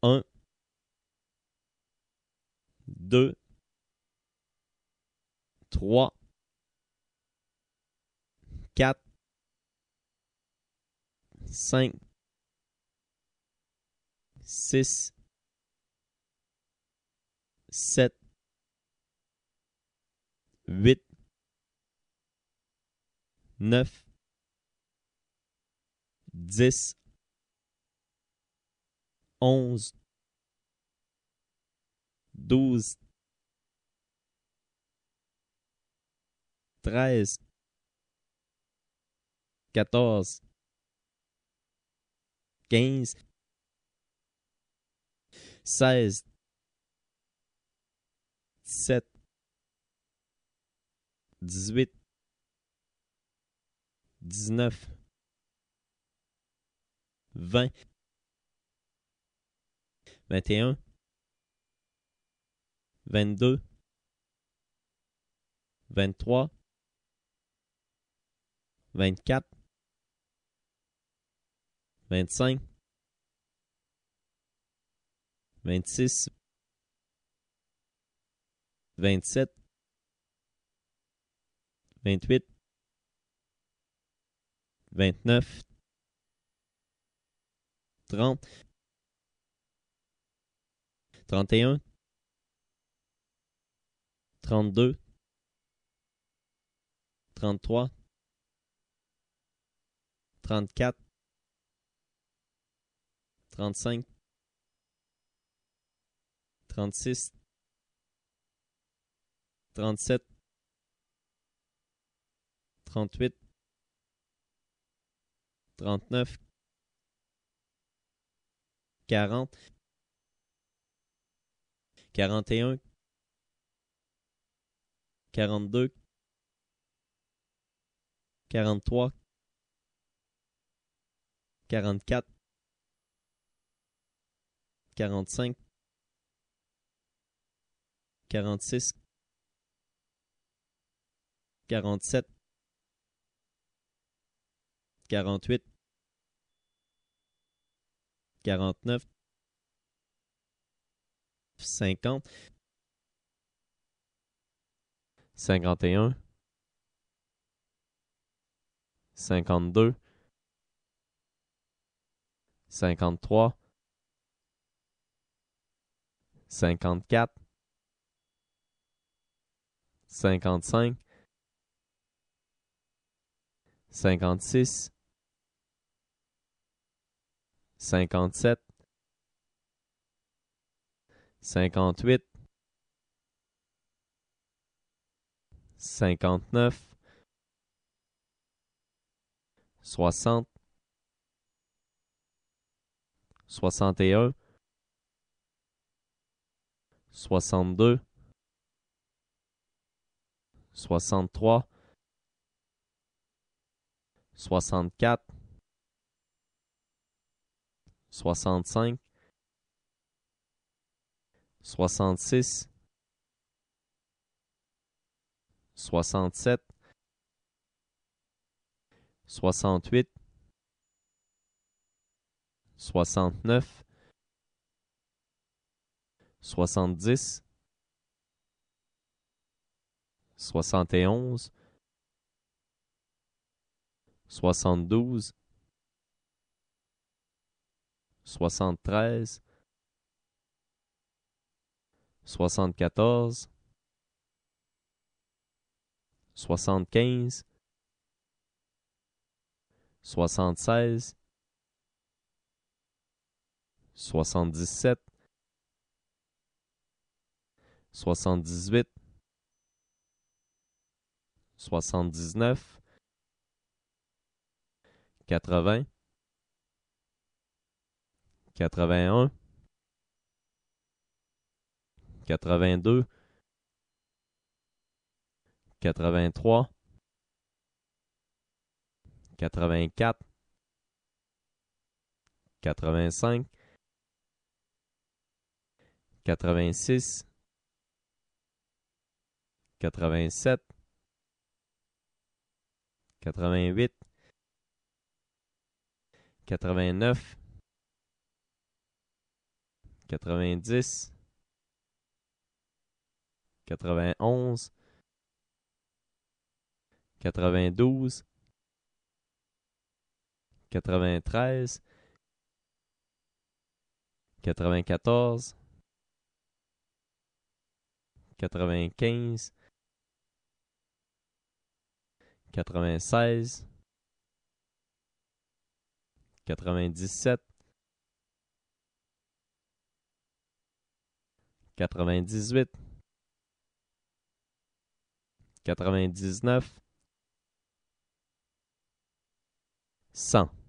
Un, 2, 3, 4, 5, 6, 7, 8, 9, 10, 11, 12, 13, 14, 15, 16, 17, 18, 19, 20, 21, 22, 23, 24, 25, 26, 27, 28, 29, 30, 31, 32, 33, 34, 35, 36, 37, 38, 39, 40, 41, 42, 43, 44, 45, 46, 47, 48, 49, 50, 51, 52, 53, 54, 55, 56, 57, 58, 59, 60, 61, 62, 63, 64, 65, 66, 67, 68, 69, 70, 71, 72, 73, 74, 75, 76, 77, 78, 79, 80, 81, 82, 83, 84, 85, 86, 87, 88, 89, 90, 91, 92, 93, 94, 95, 96, 97, 98, 99, 100.